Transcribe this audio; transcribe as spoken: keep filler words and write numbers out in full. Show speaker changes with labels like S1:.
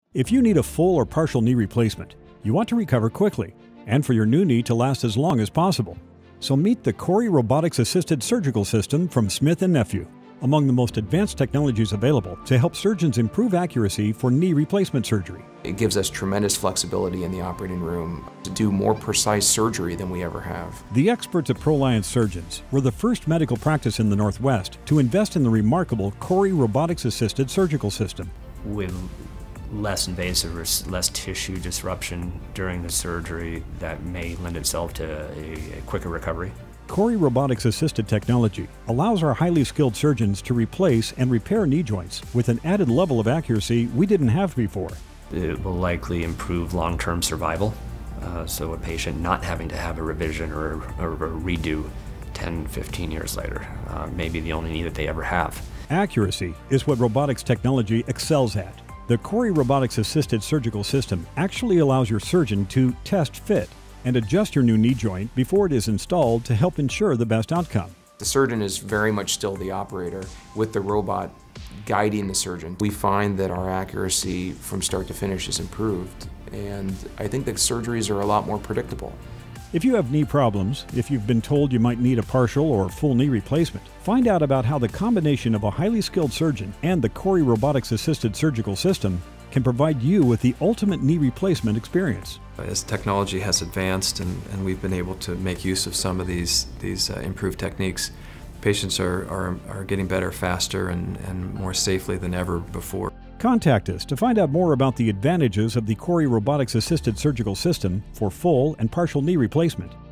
S1: If you need a full or partial knee replacement, you want to recover quickly and for your new knee to last as long as possible. So meet the CORI Robotics-Assisted Surgical System from Smith and Nephew, among the most advanced technologies available to help surgeons improve accuracy for knee replacement surgery.
S2: It gives us tremendous flexibility in the operating room to do more precise surgery than we ever have.
S1: The experts at Proliance Surgeons were the first medical practice in the Northwest to invest in the remarkable CORI Robotics-Assisted Surgical System.
S3: With less invasive or less tissue disruption during the surgery, that may lend itself to a, a quicker recovery.
S1: CORI Robotics-Assisted technology allows our highly skilled surgeons to replace and repair knee joints with an added level of accuracy we didn't have before.
S3: It will likely improve long-term survival, uh, so a patient not having to have a revision or, or a redo ten, fifteen years later, uh, maybe the only knee that they ever have.
S1: Accuracy is what robotics technology excels at. The CORI Robotics-Assisted Surgical System actually allows your surgeon to test fit and adjust your new knee joint before it is installed to help ensure the best outcome.
S2: The surgeon is very much still the operator, with the robot guiding the surgeon. We find that our accuracy from start to finish is improved, and I think that surgeries are a lot more predictable.
S1: If you have knee problems, if you've been told you might need a partial or full knee replacement, find out about how the combination of a highly skilled surgeon and the CORI Robotics-Assisted Surgical System can provide you with the ultimate knee replacement experience.
S4: As technology has advanced and, and we've been able to make use of some of these, these uh, improved techniques, patients are, are, are getting better faster and, and more safely than ever before.
S1: Contact us to find out more about the advantages of the CORI Robotics-Assisted Surgical System for full and partial knee replacement.